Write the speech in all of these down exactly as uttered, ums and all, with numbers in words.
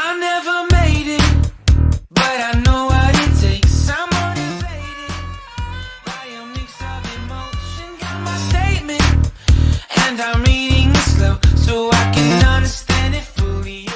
I never made it, but I know what it takes. I'm motivated by a mix of emotion. Got my statement, and I'm reading it slow so I can understand it fully.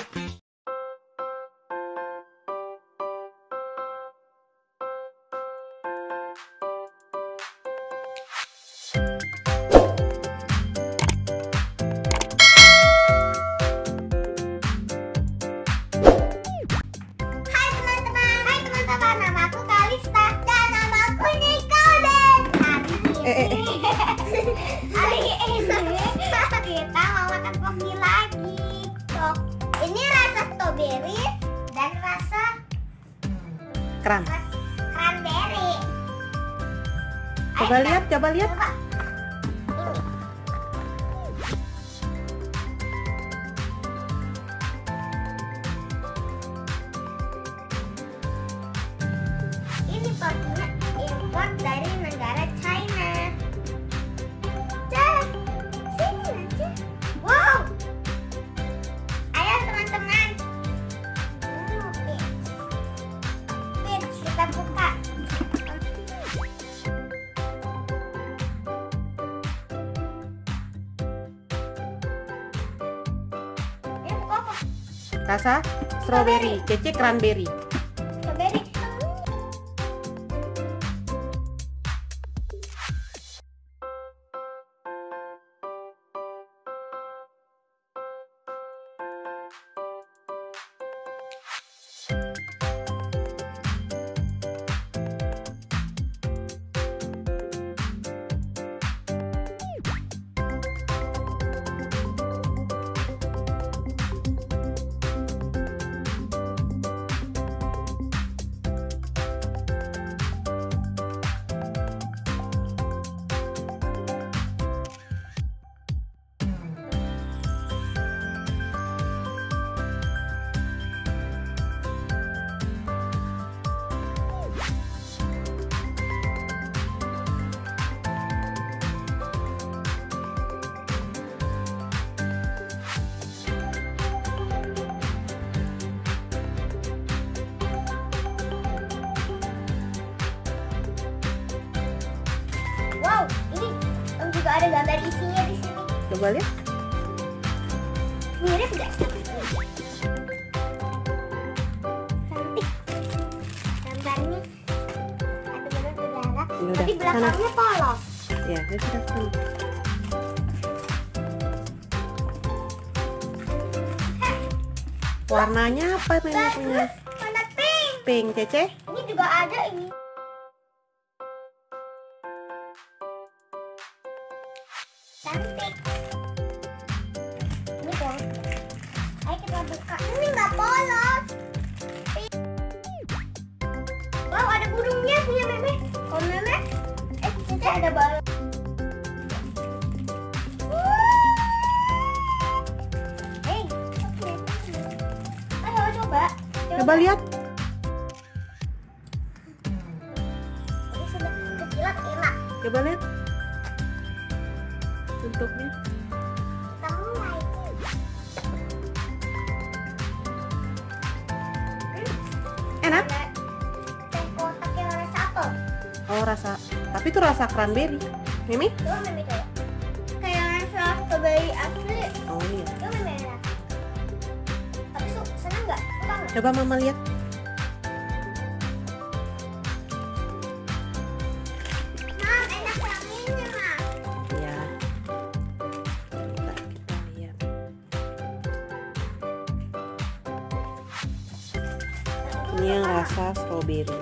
Hari ini kita mau makan poki lagi. Tuh, ini rasa strawberry dan rasa Kran. cranberry. Coba Ayo, lihat, coba lihat. coba. Ini. Ini pokinya import dari negara China. Cah, sini aja. Wow. Ayo teman-teman. Hmm, peach. Peach, kita buka. Ini buka apa? Rasa strawberry, Cece cranberry. Strawberry. Wow, ini juga ada gambar isinya di sini. Coba lihat. Mirip nggak? Cantik. Gambarnya ada benar udara, Ini udah, tapi belakangnya polos. Ya, ini sudah kan. Warnanya apa ini punya? Warna pink. Pink, Cece. Ini juga ada ini. Cantik. Ini dong. Ayo kita buka. Ini nggak polos. Wow, ada burungnya punya meme. Oh meme. Eh, Cici ada balon. Hey, ayo coba. Coba lihat. Ini sudah kecilat enak. Coba lihat. Bentuknya. Kita mulai. Enak? Ada teh kotak yang rasa apel. Oh, rasa. Tapi itu rasa cranberry. Mimi? Coba meme coba. Kayak rasa strawberry asli. Oh iya. Coba meme enak. Tapi su seneng nggak? Suka nggak? Coba Mama lihat. Mam, enak wanginya Mam. Ya. Bentar, kita lihat. Ini yang rasa strawberry.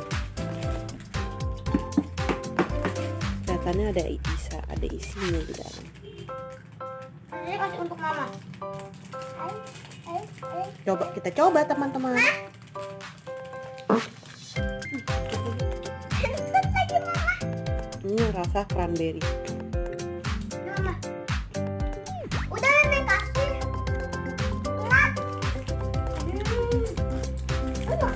Kelihatannya ada bisa ada isinya di dalam. Ini kasih untuk Mama. Ayo, ayo, ayo. Coba kita coba teman-teman. Enak lagi Mama. Ini yang rasa cranberry. Mama. Udah meme kasih. Enak. Hmm. Aduh.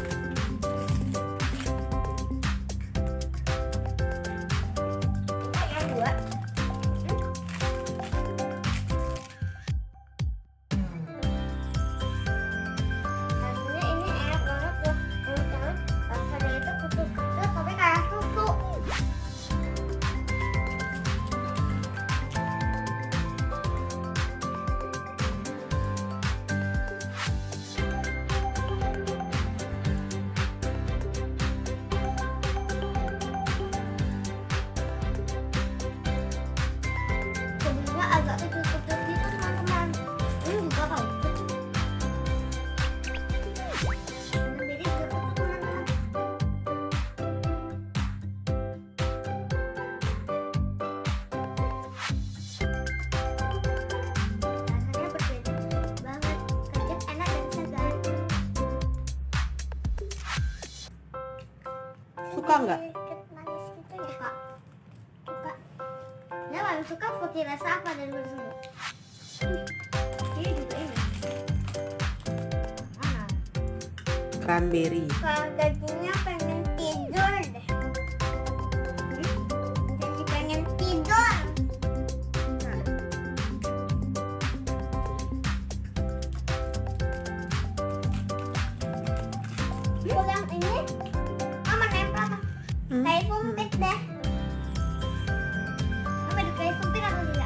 Yang dua. Rasanya Suka nggak? Sedikit manis gitu ya kak. Suka. Ya paling suka pakai rasa apa dari semua? Ini juga ini. Mana? Cranberry. Kalau dagingnya pengen tidur deh. Hmm? Jadi pengen tidur. Nah. Pulang ini, mama nempel mah. Hmm. Kayak sumpit deh. Mama udah kayak sumpit atau tidak?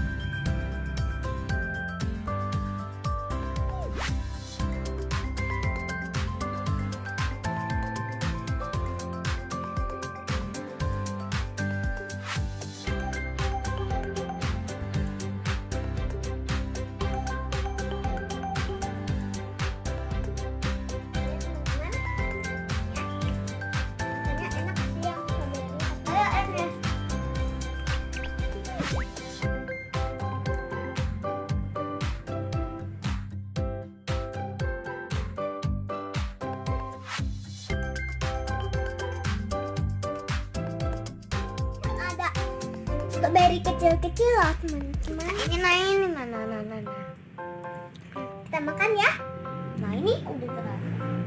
Ada strawberry kecil-kecil loh teman-teman. Ini nah ini nah nah nah nah. nah. Kita makan ya. Nah ini udah terasa.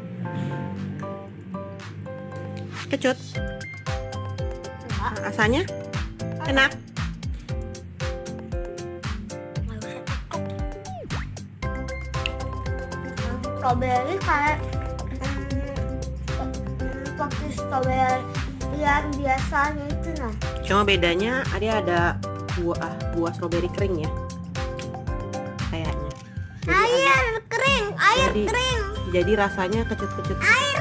Kecut. Enggak. Rasanya enak. Nggak usah takut. Strawberry kayak hmm, pakai strawberry yang biasanya itu nah. Cuma bedanya dia ada buah buah stroberi kering ya. Kayaknya. Jadi Air kering, air Jadi- kering, Jadi rasanya kecut-kecut. air